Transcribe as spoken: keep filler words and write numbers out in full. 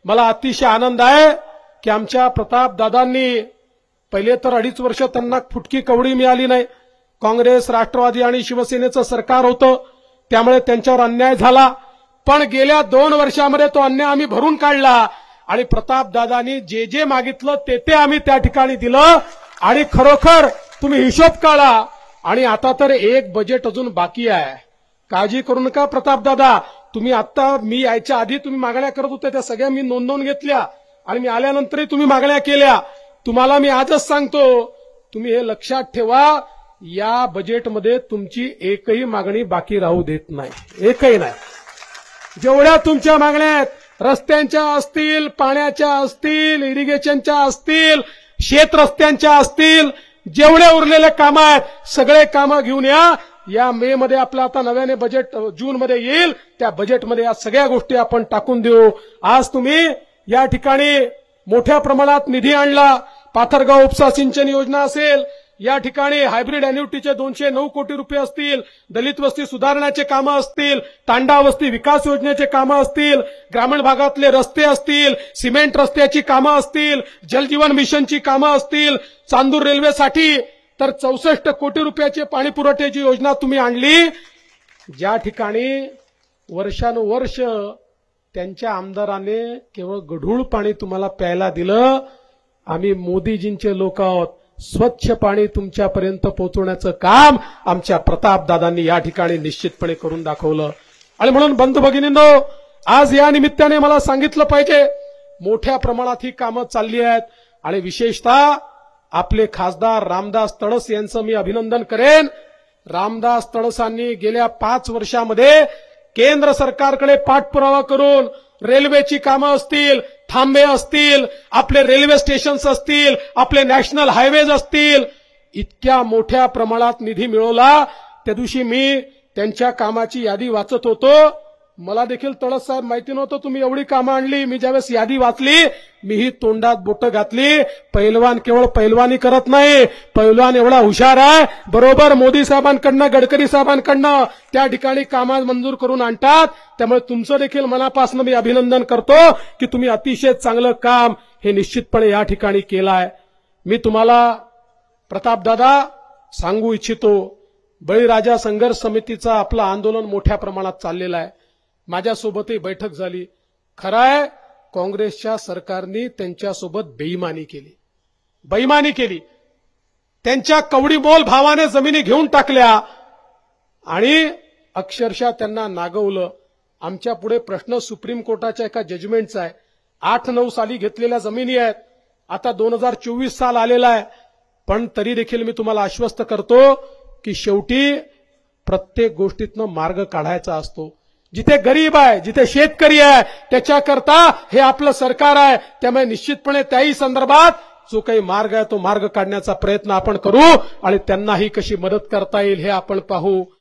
मला अतिशय आनंद आहे की आमच्या प्रतापदादांनी पहिले तर अडीच वर्ष त्यांना फुटकी कवडी मिळाली नाही. काँग्रेस, राष्ट्रवादी आणि शिवसेनेचं सरकार होतं, त्यामुळे त्यांच्यावर अन्याय झाला. पण गेल्या दोन वर्षामध्ये तो अन्याय आम्ही भरून काढला आणि प्रतापदादांनी जे जे मागितलं ते ते आम्ही त्या ठिकाणी दिलं. आणि खरोखर तुम्ही हिशोब काढा. आणि आता तर एक बजेट अजून बाकी आहे. काळजी करू नका प्रतापदादा. तुम्ही आता मी यायच्या आधी तुम्ही मागण्या करत होते त्या सगळ्या मी नोंदवून घेतल्या आणि मी आल्यानंतरही तुम्ही मागण्या केल्या. तुम्हाला मी आजच सांगतो, तुम्ही हे लक्षात ठेवा, या बजेटमध्ये तुमची एकही मागणी बाकी राहू देत नाही, एकही नाही. जेवढ्या तुमच्या मागण्या आहेत, रस्त्यांच्या असतील, पाण्याच्या असतील, इरिगेशनच्या असतील, शेत रस्त्यांच्या असतील, जेवढे उरलेले कामं आहेत सगळे कामं घेऊन या. या मे मध्ये आपलं आता नव्याने बजेट जून मध्ये येईल, त्या बजेटमध्ये या सगळ्या गोष्टी आपण टाकून देऊ. आज तुम्ही या ठिकाणी मोठ्या प्रमाणात निधी आणला. पाथरगाव उपसा सिंचन योजना असेल, या ठिकाणी हायब्रिड अॅन्युइटीचे दोनशे नऊ कोटी रुपये असतील, दलित वस्ती सुधारण्याचे कामं असतील, तांडा वस्ती विकास योजनेचे कामं असतील, ग्रामीण भागातले रस्ते असतील, सिमेंट रस्त्याची कामं असतील, जलजीवन मिशनची कामं असतील, चांदूर रेल्वेसाठी तर चौसष्ट कोटी रुपयाचे पाणी पुरवठ्याची योजना तुम्ही आणली. ज्या ठिकाणी वर्षानुवर्ष त्यांच्या आमदाराने केवळ गढूळ पाणी तुम्हाला प्यायला दिलं, आम्ही मोदीजींचे लोक आहोत. स्वच्छ पाणी तुमच्यापर्यंत पोहोचवण्याचं काम आमच्या प्रतापदादांनी या ठिकाणी निश्चितपणे करून दाखवलं. आणि म्हणून बंधू भगिनींनो, आज या निमित्ताने मला सांगितलं पाहिजे, मोठ्या प्रमाणात ही कामं चालली आहेत. आणि विशेषतः आपले खासदार रामदास तडस यांचं मी अभिनंदन करेन. रामदास तडसांनी गेल्या पाच वर्षामध्ये केंद्र सरकारकडे पाठपुरावा करून रेल्वेची कामं असतील, थांबे असतील, आपले रेल्वे स्टेशन्स असतील, आपले नॅशनल हायवेज असतील, इतक्या मोठ्या प्रमाणात निधी मिळवला. त्या दिवशी मी त्यांच्या कामाची यादी वाचत होतो. मला देखील तळस साहेब माहिती नव्हतं तुम्ही एवढी कामं आणली. मी ज्यावेळेस यादी वाचली मीही तोंडात बोटं घातली. पैलवान केवळ पैलवानी करत नाही, पैलवान एवढा हुशार आहे, बरोबर मोदी साहेबांकडनं, गडकरी साहेबांकडनं त्या ठिकाणी कामं मंजूर करून आणतात. त्यामुळे तुमचं देखील मनापासून मी अभिनंदन करतो की तुम्ही अतिशय चांगलं काम हे निश्चितपणे या ठिकाणी केलं आहे. मी तुम्हाला प्रतापदादा सांगू इच्छितो, बळीराजा संघर्ष समितीचं आपलं आंदोलन मोठ्या प्रमाणात चाललेलं आहे. माझ्यासोबतही बैठक झाली. खरं आहे, काँग्रेसच्या सरकारने त्यांच्यासोबत बेईमानी केली, बेईमानी केली. त्यांच्या कवडीमोल भावाने जमिनी घेऊन टाकल्या आणि अक्षरशः त्यांना नागवलं. आमच्या पुढे प्रश्न सुप्रीम कोर्टाच्या एका जजमेंटचा आहे. आठ नऊ साली घेतलेल्या जमिनी आहेत, आता दोन हजार चोवीस साल आलेला आहे. पण तरी देखील मी तुम्हाला आश्वस्त करतो की शेवटी प्रत्येक गोष्टीतनं मार्ग काढायचा असतो. जिथे गरीब आहे, जिथे शेतकरी आहे, त्याच्याकरता हे आपलं सरकार आहे. त्यामुळे निश्चितपणे त्याही संदर्भात जो काही मार्ग आहे तो मार्ग काढण्याचा प्रयत्न आपण करू आणि त्यांनाही कशी मदत करता येईल हे आपण पाहू.